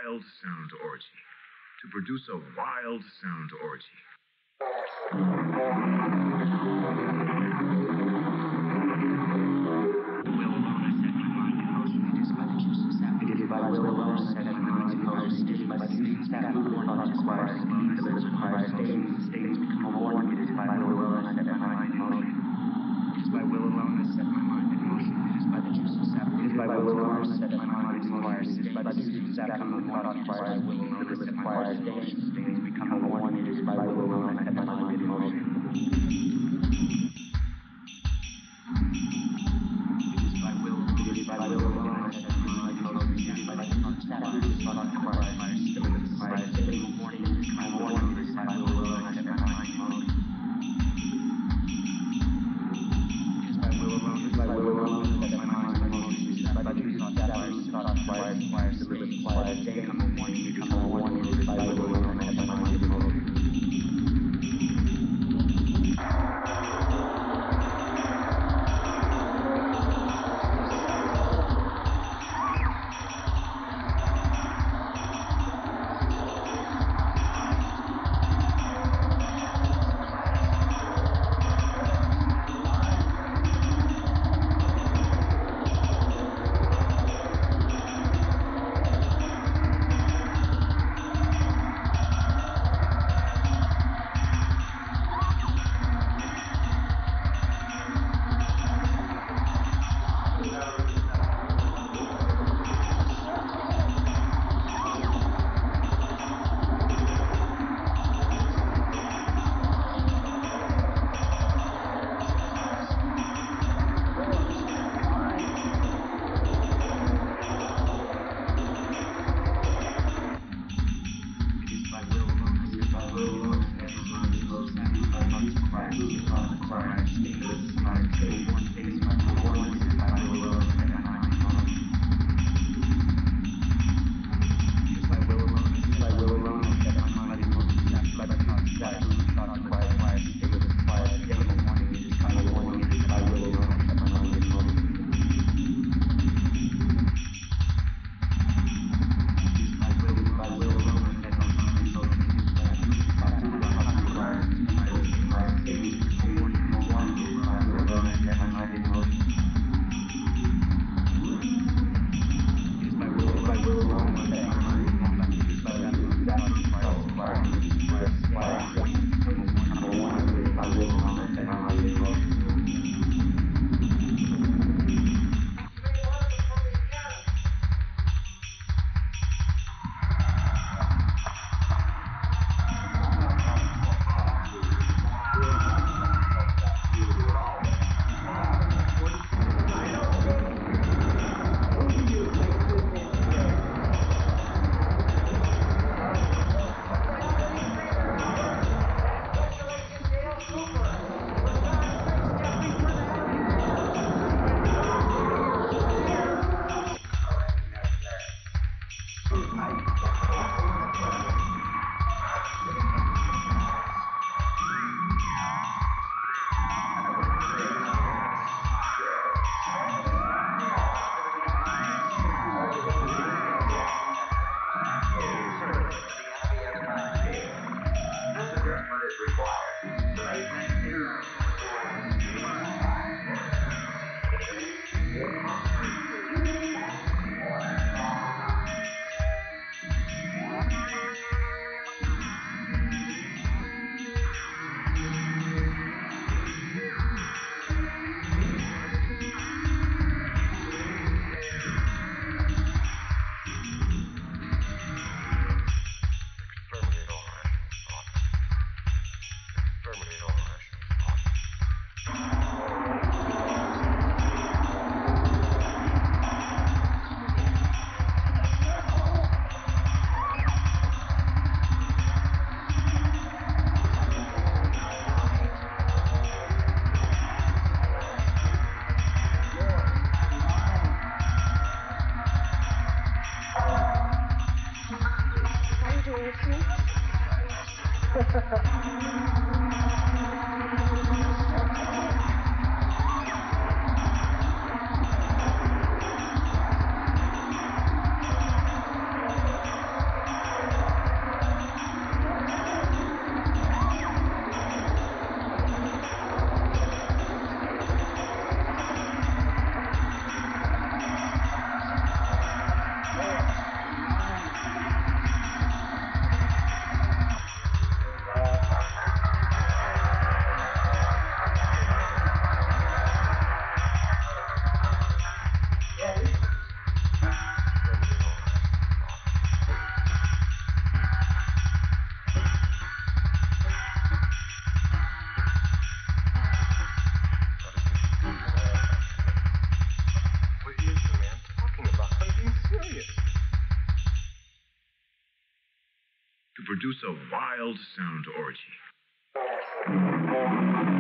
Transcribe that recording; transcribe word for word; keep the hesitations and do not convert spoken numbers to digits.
wild sound orgy. To produce a wild sound orgy. By will alone, set my mind in motion. It is by speech that move not require speed, but it requires states. States become one. It is by will alone, I set my mind in motion. It is by will alone, I set my mind in motion. It is by the juice of sap. It is by will alone, I set my mind in motion. It is by the juice of sap. Move not requires will alone, I set my mind in motion. States become one. It is by will alone, I set my mind in motion. It is by will. It is by will alone, I set my mind in motion. It is by the juice of sap. It is not requires fire. States requires states. Morning is become one. It is by will alone, I set my mind in motion. By will alone, set my mind in motion. It is by the juice of sap. It is not requires fire. States requires states. Become one. You become one. It is by will alone, I set my mind in motion. produce a wild sound orgy. Yes.